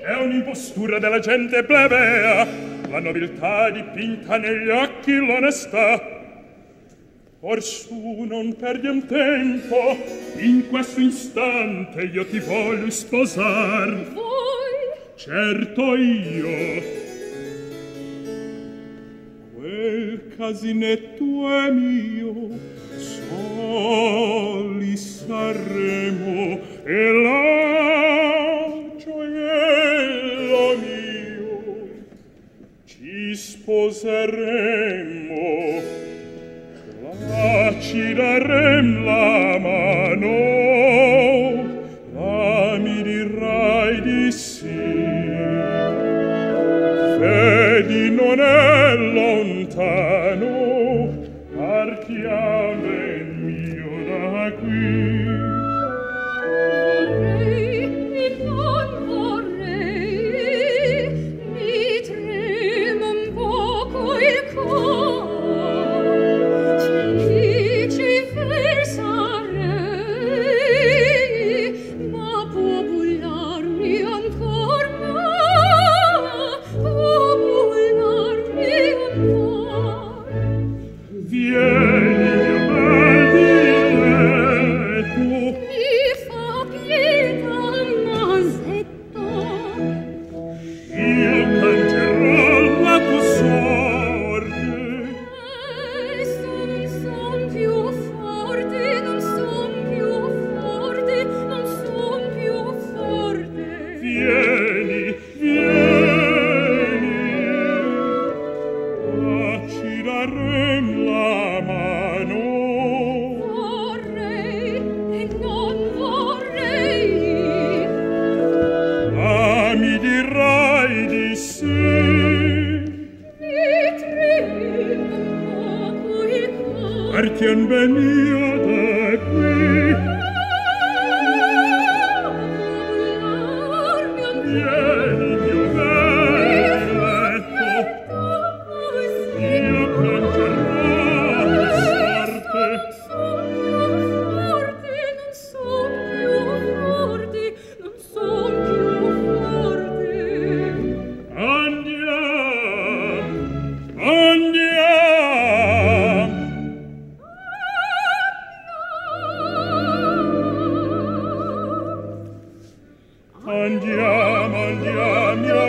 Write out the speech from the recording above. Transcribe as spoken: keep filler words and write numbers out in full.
È un'impostura della gente plebea, la nobiltà dipinta negli occhi l'onestà. Orsù non perdiam tempo, in questo istante io ti voglio sposar. Voi? Certo io. Quel casinetto è mio, soli saremo, e la gioiello mio ci sposeremo. La ci darem la mano, la mi dirai di sì. Vedi non è lontano, partiamo in mio da qui. Vorrei e non vorrei, mi trema un poco il cor. Partiam ben io da qui. Vieni, mio belletto, io canterò la sorte. Non son più forte, non son più forte. Andiam, andiam. Andiamo, andiamo,